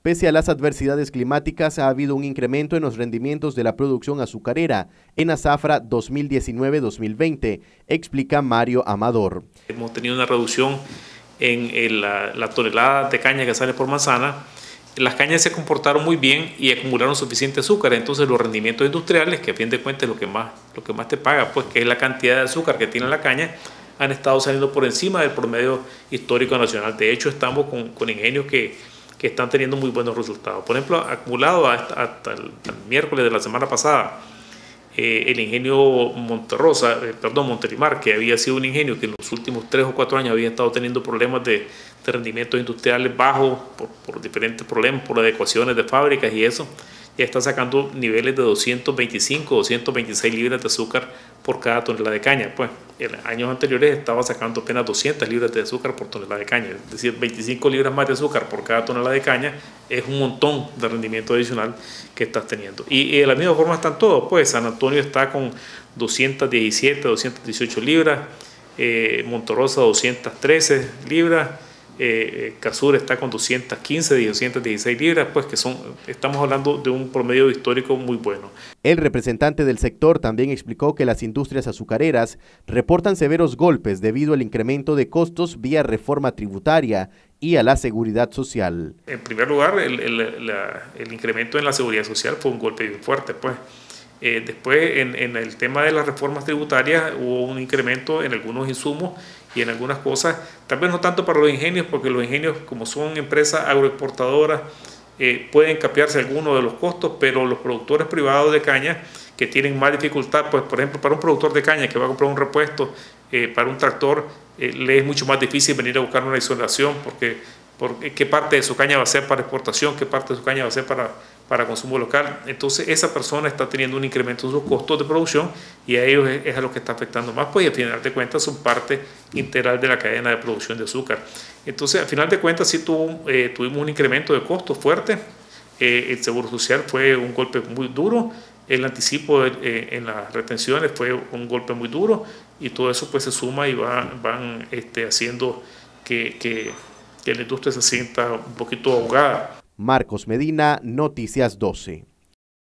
Pese a las adversidades climáticas, ha habido un incremento en los rendimientos de la producción azucarera en la zafra 2019-2020, explica Mario Amador. Hemos tenido una reducción en la tonelada de caña que sale por manzana. Las cañas se comportaron muy bien y acumularon suficiente azúcar, entonces los rendimientos industriales, que a fin de cuentas es lo que más te paga, pues que es la cantidad de azúcar que tiene la caña, han estado saliendo por encima del promedio histórico nacional. De hecho, estamos con ingenios que están teniendo muy buenos resultados. Por ejemplo, acumulado hasta el miércoles de la semana pasada, el ingenio Montelimar, que había sido un ingenio que en los últimos 3 o 4 años había estado teniendo problemas de rendimientos industriales bajos por diferentes problemas, por adecuaciones de fábricas y eso, ya está sacando niveles de 225 o 226 libras de azúcar por cada tonelada de caña. Pues en años anteriores estaba sacando apenas 200 libras de azúcar por tonelada de caña, es decir, 25 libras más de azúcar por cada tonelada de caña es un montón de rendimiento adicional que estás teniendo. Y de la misma forma están todos, pues San Antonio está con 217, 218 libras, Monte-Rosa 213 libras, Casur está con 215 y 216 libras, pues estamos hablando de un promedio histórico muy bueno. El representante del sector también explicó que las industrias azucareras reportan severos golpes debido al incremento de costos vía reforma tributaria y a la seguridad social. En primer lugar, el incremento en la seguridad social fue un golpe bien fuerte, pues. Después, en el tema de las reformas tributarias, hubo un incremento en algunos insumos y en algunas cosas, tal vez no tanto para los ingenios, porque los ingenios, como son empresas agroexportadoras, pueden capearse algunos de los costos, pero los productores privados de caña que tienen más dificultad, pues por ejemplo, para un productor de caña que va a comprar un repuesto para un tractor, le es mucho más difícil venir a buscar una isolación, porque qué parte de su caña va a ser para exportación, qué parte de su caña va a ser para consumo local. Entonces esa persona está teniendo un incremento en sus costos de producción y a ellos es a lo que está afectando más, pues y al final de cuentas son parte integral de la cadena de producción de azúcar. Entonces al final de cuentas sí tuvimos un incremento de costos fuerte. El Seguro Social fue un golpe muy duro, el anticipo en las retenciones fue un golpe muy duro y todo eso pues se suma y van haciendo que la industria se sienta un poquito ahogada. Marcos Medina, Noticias 12.